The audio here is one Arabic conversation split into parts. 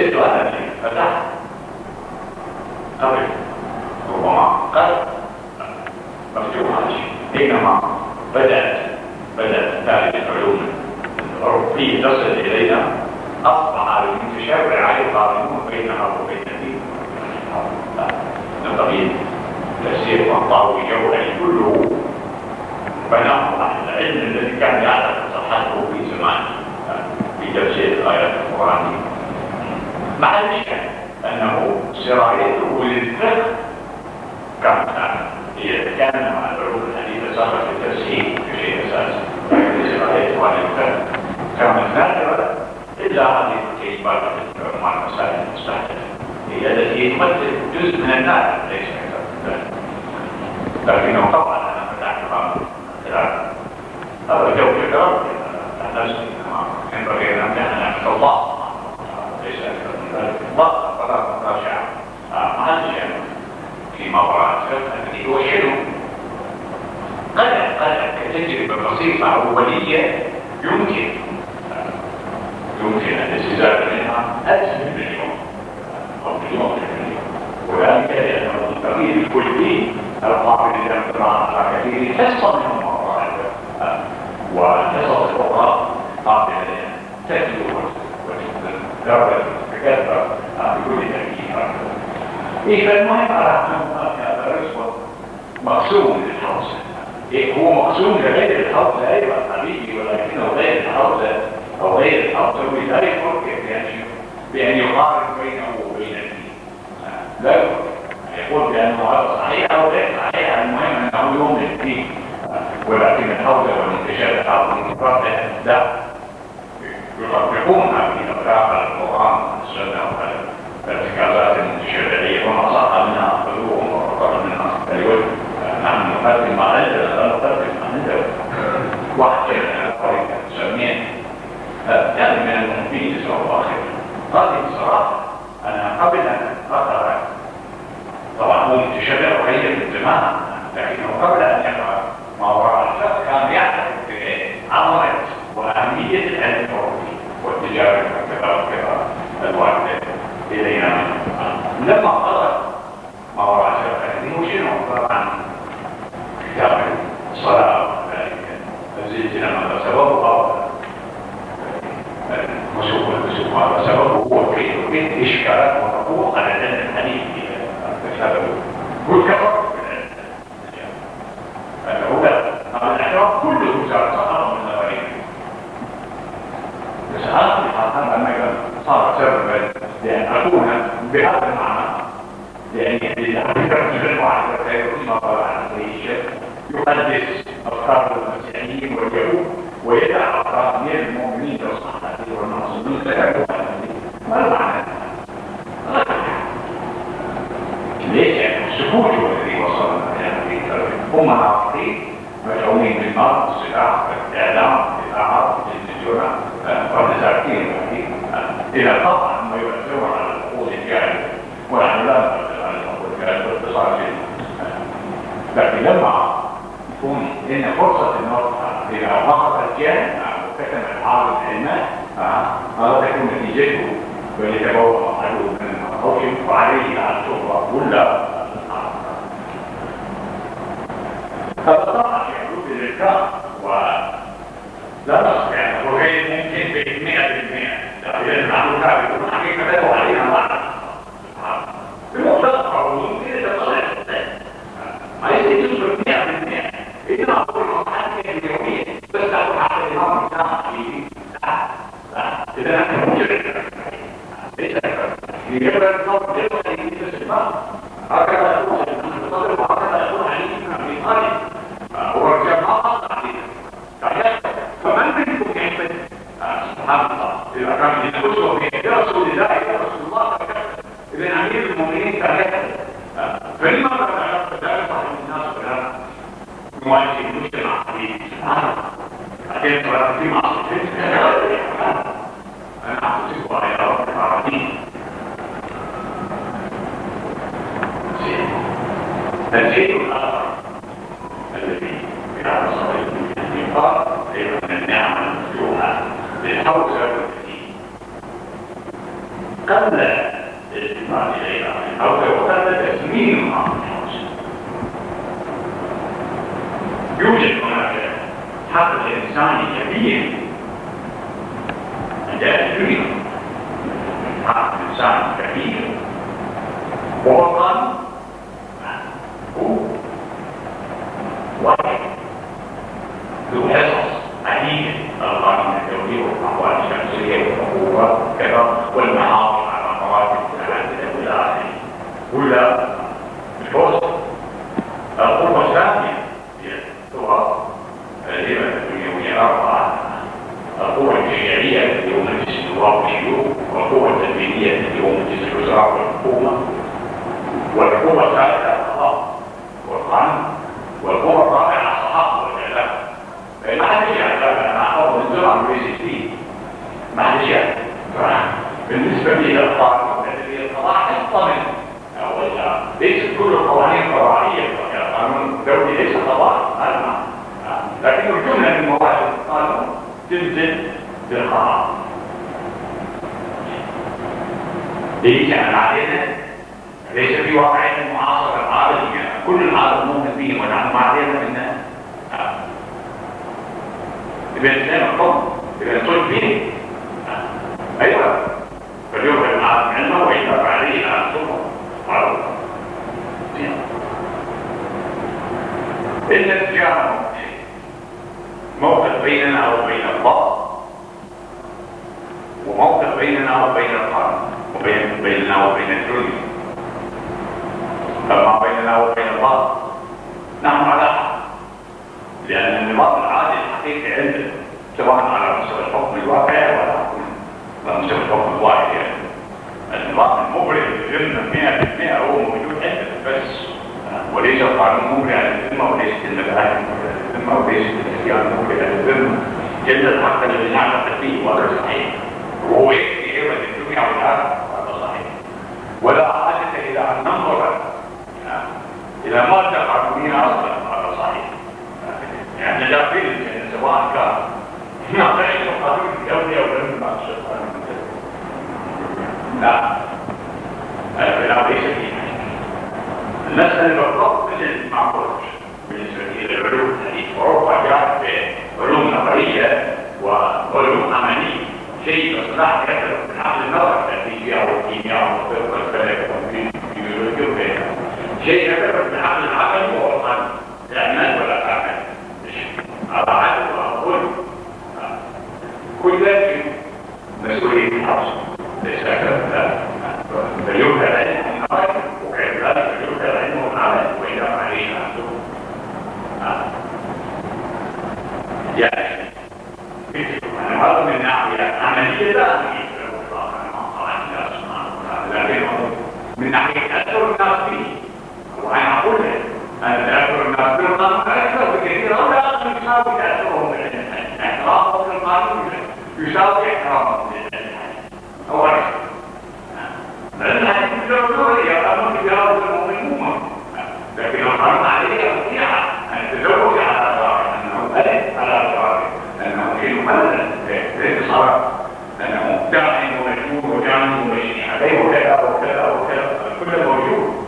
وجدت أنا فتحت قبل ربما قد مفتوحة حينما بدأت هذه العلوم الأوروبية تصل إلينا أصبح المتشرع يقارنون بينها وبين الدين نظرية تأثير الطاوي جوهري كله بناه على العلم الذي كان يعرف صحته في زمان في تفسير الآيات القرآنية مع الإشكال أنه سرايته للفقه كان مع العلوم الحديثة صارت في التفسير كشيء أساسي سرايتها للفقه كانت نادرة إلا هذه الكلمات مع المسائل المستحدثة هي التي تمثل جزء من النادر ليس أكثر من ذلك لكنه طبعا أنا فتحتها هذا جو كبير نفسي ينبغي أن نعمل الله ليس أكثر من ذلك الله قرار راجع هذا الشيء فيما وراء الفقه الذي هو شنو قد كتجربة بسيطة أولية يمكن الاستزادة منها أجل من اليوم أو مليون من اليوم وذلك لأن التغيير الكلي القابل للانقطاع على كثير حصة من المواضيع والحصص الأخرى قابلة للتأثير والدرجة تكثر بكل تأكيد. فالمهم على هذا الرسم مقسوم للحوزة هو مقسوم لغير الحوزة أيضا حبيبي ولكنه غير الحوزة أو غير الحوزة لا يفرق بأن يقارن بينه وبين الدين لا يفرق يقول بأنه هذا صحيح أو غير صحيح المهم أنه يؤمن الدين ولكن الحوزة والانتشار والانتقاد لا يطبقون هذه الأخلاق على القرآن والسنة وعلى الارتكازات المتشرعية وما صح منها فلوهم وفقر منها الوجه نحن نقدم ما عندنا لا نقدم ما عندنا واحد من الطريقة نسميه يعني من المنفيذ جزاه الله خير. هذه بصراحة أنا قبل أن أقرأ طبعا هو متشرع وهي من زمان لكنه قبل أن يقرأ ما وراء الفقه كان يعرف عظمة وأهمية العلم الأوروبي والتجارة وكذا الواردة إلينا لما قرأ ما وراء الفقه هو شنو طبعا كتاب الصلاة وذلك الزلزلة ماذا سببه المسوق هذا سببه هو كيف إشكال وتطوق على العلم الحديث سببه والكفر هذا الاعتراف كله سقط من نظريه بس هذا الحال أنك صار سببا لأن أكون بهذا المعنى يعني الحقيقة المعارضة ما قال عن الشيء يقدس أفكار المسيحيين واليهود ويدع أفكار من المؤمنين والصحابة والناصرين ما المعنى؟ ليش يعني السكوت هو الذي وصلنا إلى هذه الدرجة هم ناطقين مدعومين بالنار والسلاح والإعلام والإذاعات والتلفزيون والنزاكين إلى طبعا ما يؤثر على العقول الجاهلة ونحن لا نؤثر على العقول الجاهلة باختصار لكن لما يكون لنا فرصة النطق إذا وقف الجهل وكتم العالم علما هذا تكون نتيجته ولتبوأ عدو من الحكم وعليه على الشهرة كلها هذا طبعا يحدث للكار ولا نستطيع أن غير ممكن ب100% لأن نحن كار يكون حقيقة وعليها معنى بمقتضى قانون كده تصحيح عايز تنظر 100% إذا أقول الحاجة اليومية بس أقول حاجة اليوم بتاعها إذا أنت مجرد ليس يجب أن نظر ليس يجب هكذا يقول المتصدر وهكذا يقول علينا في غالب هو الجماعة علينا فمن منكم يحمد سبحان الله إذا كان ينقصه يا رسول الله يا رسول الله إذن أمير المؤمنين كان يحمد فلما لا ذلك صاحب الناس ولا مواجه المجتمع في سبحان الله أكيد في معصية أنا أحسبها يا رب العالمين الشيء الآخر الذي في هذا الصديق الانتقال أيضا من النعمة المفتوحة للحوزة والتدين قبل الاستماع إليها أو قبل تسميمها يوجد هناك حق إنساني كبير عند الدنيا، حق إنساني كبير وهو القانون. هو واحد ذو حصص عديدة، القانون الدولي والأحوال الشمسية والحقوق كذا والمحافظ على مراتب العدل إلى آخره. ولا الفرصة القوة الثانية هي القوى الهبة الدنيوية أربعة: القوة التشريعية التي هو مجلس النواب والشيوخ، والقوة التنفيذية التي هو مجلس الوزراء والحكومة، والقوة الثالثة القضاء والقانون، والقوة الرابعة الصحافة والإعلام. ما حدش يعتبر أنا أحفظ الزرع وليس فيه، ما حدش يعتبر. بالنسبة لي القانون الذي القضاء حفظ منه ليست كل القوانين قضائية، القانون الدولي ليس قضاء، هذا معنى. لكن الجملة من مواد القانون تنزل بالقضاء. ليس علينا، ليس في واقعنا المعاصر العالمي كل العالم مؤمن به ونحن ما علينا منه. إذا الإسلام القوم إذا صلت به أيوة فليوم العالم علمه ويتبع عليه على السلطة على إن التجارة موقف بيننا وبين الله، وموقف بيننا وبين القانون، وبيننا وبين الدنيا. فما بيننا وبين الله نحن على حق، لأن النظام العادي الحقيقي عندنا سواء على مستوى الحكم الواقعي ولا على مستوى الحكم الواقعي. النظام المبرر للذمة 100% هو موجود عندنا بس، وليس القانون مبرر للذمة، وليس المبادئ مبرر للذمة، وليس الاسيان مبرر للذمة. جل الحق الذي نعتقد فيه وهذا صحيح، وهو يكفي هبة الدنيا والآخرة، وهذا صحيح. ولا حاجة إلى أن ننظر إلى مادة قانونية أصلا، هذا صحيح. يعني لا فيلم يعني سواء كان نعطيش القانون الدولي أو لم نعطيش القانون الدولي. لا، الخلاف ليس فيه. المسألة بالضبط مثل ما قلت بالنسبة للعلوم الحديث في أوروبا جاءت بعلوم نظرية وعلوم عملية. شيء بصراحة يختلف من عقل النظر الفيزياء والكيمياء والطب والفلك والبيولوجيا وغيرها. شيء يختلف من عقل العقل وهو القلب، تعمل ولا تعمل، على عقل وعقول. كل ذلك مسؤولية الحبس ليس أكثر. فليبقى العلم والعمل، وكذلك فليبقى العلم والعمل وإذا علينا يعني هذا من ناحية عملية لا نجد له إطلاقا مع الله سبحانه وتعالى، لكن من ناحية أثر الناس فيه. وأنا أقول لك أن تأثر الناس بالقانون أكثر بكثير، أو لا يساوي تأثرهم بالعلم. احترامهم للقانون يساوي احترامهم للعلم. أو أكثر. لأن الحديث الجوهري يقامون بجواز المؤمنون، لكن القانون عليه وسيعة أن تزوج على ظاهر أنه ألف على ظاهر أنه شيء مملل للاتصال، أنه داعي ومجنون وجاني ومجني عليه وكذا وكذا وكذا، كله موجود.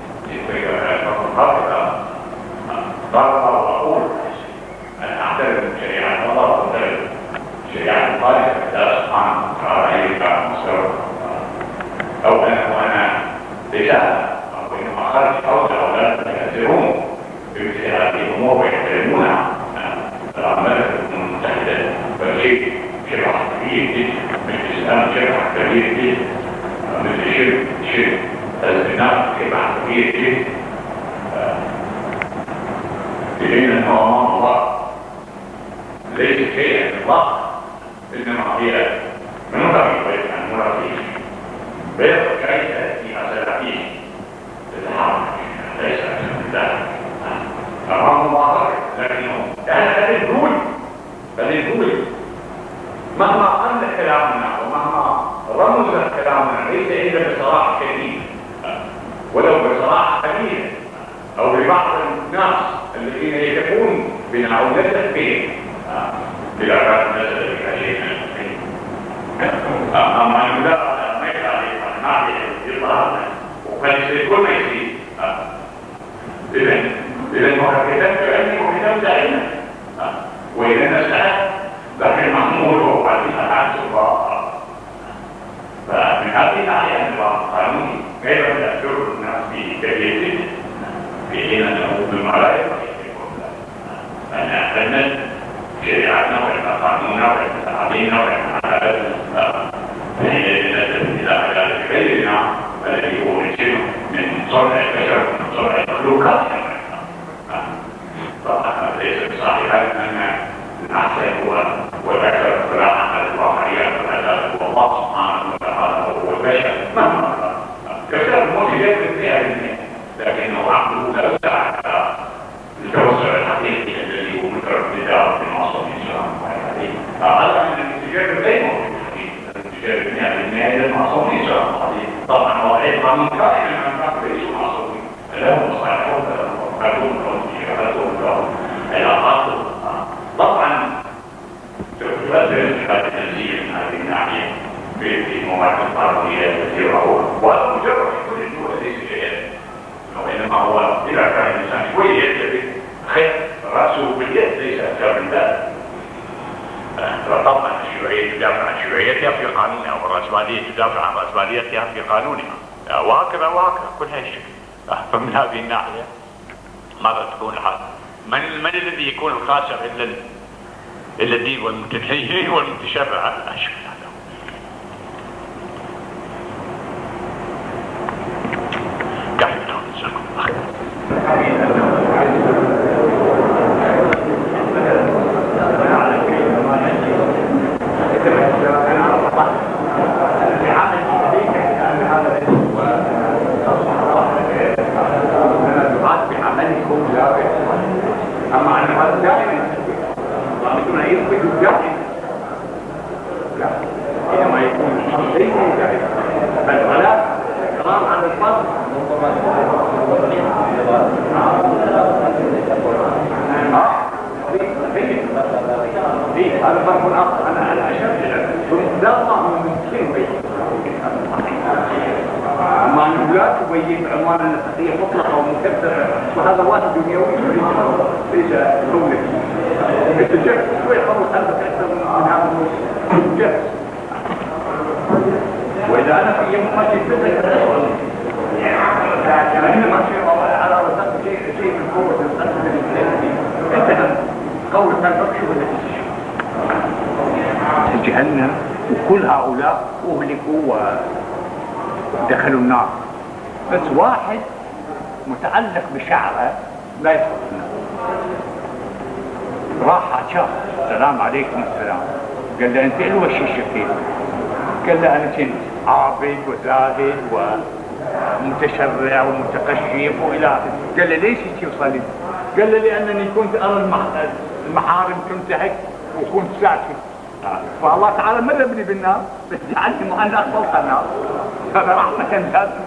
قال الله وأقول أن أحترم شريعة الله وأحترم شريعة الخالق الله سبحانه وتعالى يبقى مستوى، أو أنا رسالة أو إنما خرج أو لا يأثرون بمثل هذه الأمور ويحترمونها. العمالة المتحدة فشيء شرح كبير جدا، مثل الإسلام شرح كبير جدا، مثل شرك الزنا شرح كبير جدا. لأن أمام الله ليس شيئا إطلاقا، إنما هي من رأي عن رأيه بيض كيف في أسلافيه تتحرك ليس من ذلك أمام الله، لكنه كان بل مهما قل كلامنا ومهما رمز كلامنا ليس إلا بصراحة شديدة ولو بصراحة قليلة، أو لبعض الناس الذين يتكون بنا أو نتفين بلا كانت نزل بها شيء من الحين. أما أن لا ما يفعل ناحية يطلع وقد يصير كل ما يصير. إذا محركات علمي وكتاب علمي وإذا نسأل لكن محمول وقديمة عن سلطة. فمن هذه الناحية النظام القانوني كيف تأثر الناس بكيفيته في حين أنه بالمرايا أن أعلمنا شريعتنا وإن قانوننا وإن تعليمنا وإن عدالتنا حينئذ نذهب إلى عدالة غيرنا الذي هو يصير من صنع البشر ومن صنع المخلوقات. طبعا ليس بصحيح أن الأحسن هو والبشر فلا عمل الواقعية فلا هو الله سبحانه وتعالى هو البشر مهما كثير الموجودات فيها لكنه عقله لا يسعى التوسع الحقيقي الذي هو متردد في المعصوم الإسلام. هذا من الانتجاب غير موجود في الانتجاب النهائي للمعصوم الإسلام. طبعا هو أي قانون كائن من أنفاق ليسوا معصومين لهم مصالحهم لهم لهم علاقات. طبعا تؤثر هذا التنزيل من هذه الناحية في المواقف القانونية التي وهذا مجرد في كل الدول ليس شيئا، وإنما هو إذا كان الإنسان شوية يتبع خير رأسه باليد ليس أكثر من ذلك. فطبعا الشيوعية تدافع عن شيوعيتها في قانونها والرأسمالية تدافع عن رأسماليتها في قانونها وهكذا كل هذا الشكل. فمن هذه الناحية ماذا تكون الحال؟ من الذي يكون الخاسر إلا الدين والمتدين والمتشرع؟ أشكال هذا كيف تكون جزاكم الله خير. أما أن هذا دائما يكون يخرج الجاهل لا إنما يكون ليس جاهل بل ولا كلام عن الفضل هذا فرق آخر. أنا أشرت لا الله ممكن بيه أما أنه لا تبين عنوان النسخية مطلقة ومكثرة وهذا واجب دنيوي ليس دولي. الجهد شوي خلص أنت أكثر من هذا الجهد. وإذا أنا في يوم ما جئت إنما شيء على رسالة شيء من قوة انتهى قول كان بكشف جهنم وكل هؤلاء أهلكوا ودخلوا النار. بس واحد متعلق بشعره لا يدخل النار. راح شاف السلام عليكم السلام قال له انت الوش الشكيل؟ قال له انا كنت عابد وزاهد ومتشرع ومتقشف والى اخره. قال له ليش توصلي؟ قال له لانني كنت ارى المحارم تنتهك وكنت ساكت. فالله تعالى مربني بالنار بس جعلني مؤنث فوق النار. هذا رحمة لازم.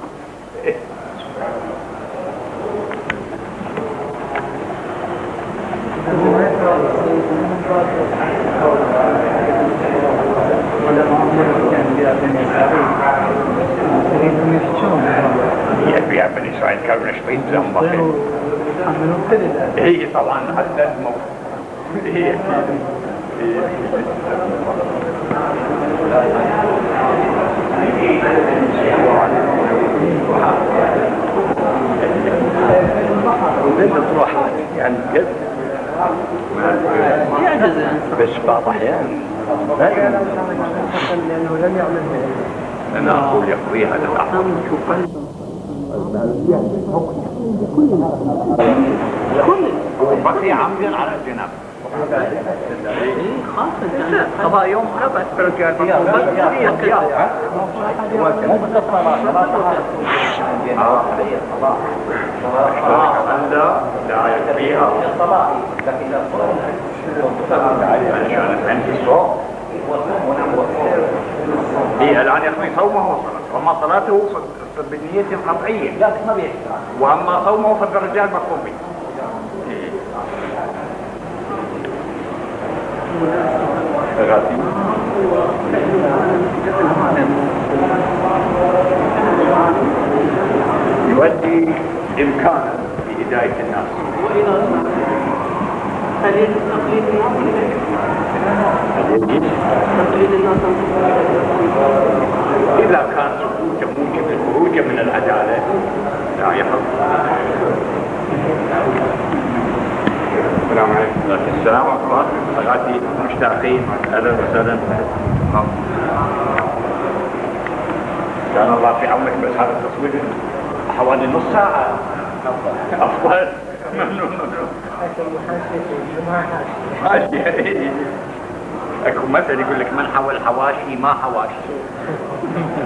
يا بني إسرائيل كانوا نشطين زنبقين. هي طبعا حتى الموت هي تروح يعني قد يعجز بس بعض احيان لانه لم يعمل انا اقول يقضيها للأحمر بقي عمدا على الجناب خاصة قضاء يوم خبث بركاته لا يكفيها هي الآن يقضي صومه وصلاته، وأما صلاته بالنية القطعية وأما صومه فالدرجات مطلوبين. غازي إمكانه في هداية الناس. وإذا هل يجب تقليد الناس ولا تقليد الناس؟ إذا كان سكوته موجب الخروج من العدالة لا يحق. السلام عليكم. السلام ورحمة الله. أغاتي مشتاقين. أهلا وسهلا. كان الله في عونك، بس هذا التصوير حوالي نص ساعة. أفضل. ممنون. حاشية. اكو مثل يقول لك من حوى الحواشي ما حواشي.